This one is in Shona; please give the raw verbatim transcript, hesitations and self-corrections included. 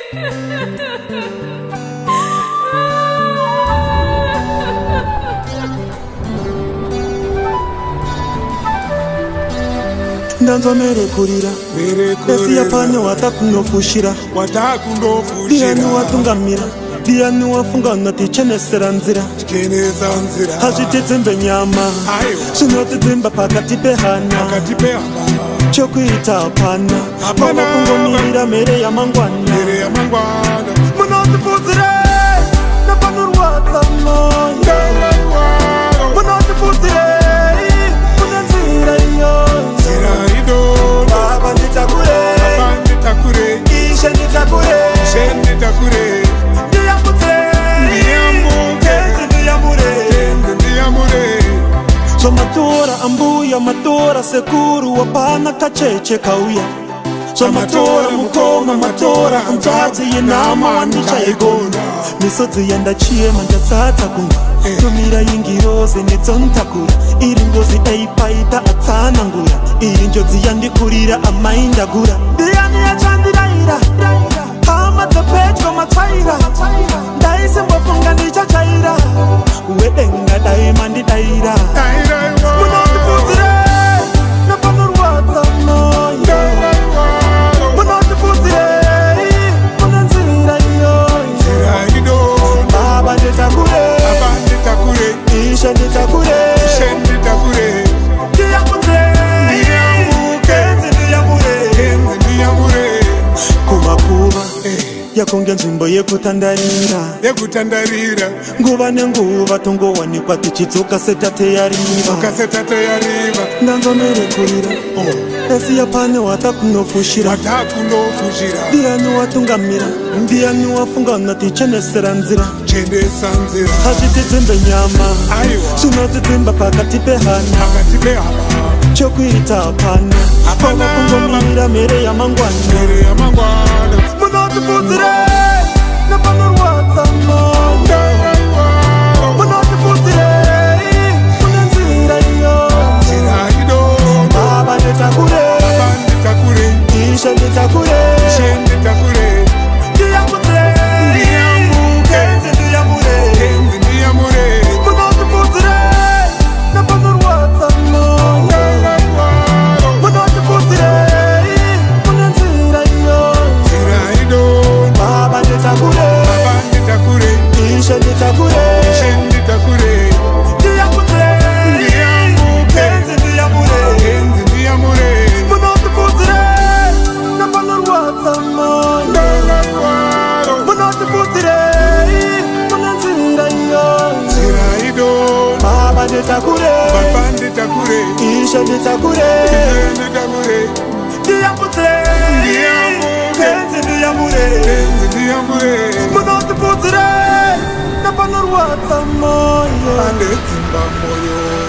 Ndanzo mere kurira Esi ya panyo watakunofushira Dianu watungamira Dianu wafunga natichene seranzira Hajitizimbe nyama Sunotizimba pakati pehana Chokuita apana Mama kungomirira mere ya mangwana Munotipuzire Napanurwata moyo Munotipuzire Munanzira iyo Baba nitakure Ishe nitakure Niyamute Niyamure So matora ambuya matora sekuru wapana kacheche kauya So matora mukoma matora anjazi yenama wanisha egona Misozi yenda chie manjazata kunga Tumira yingiroze nizontakura Iri ngozi eipaita atana ngura Iri njozi yandikurira amaindagura Diyani ya chandiraira Hama the page kwa machaira Daisi mwafunga nicha chaira Uwedenga daimandi daira Munotipuzire Napanurwata moyo Munotipuzire Munanzira iyo Baba nitakure Ishe nitakure Niyamute Niyamure Kuba kuba Yakonge nzimbo yekutandarira Yekutandarira Nguva nenguva tongowanikwa tichidzoka setate yariva Ndanzo mere kurira Esi ya pane watakunofushira Dianu watungamira Dianu wafunga natichene seranzira Hajitizimbe nyama Sunotizimba pakati pehana Chokuita apana Mama kungomirira mere ya mangwana Munotipuzire Napanurwata moyo Munotipuzire Munanzira iyo Baba nitakure Ishe nitakure Niyamute Niyamure Munotipuzire Napanurwata moyo Munotipuzire Munanzira iyo Baba nitakure Ishe nitakure Niyamute Niyamure Munotipuzire Napanurwata moyo Munotipuzire Munanzira iyo Baba nitakure Ishe nitakure Niyamute Niyamure Munotipuzire Napanurwata moyo Anetsimba moyo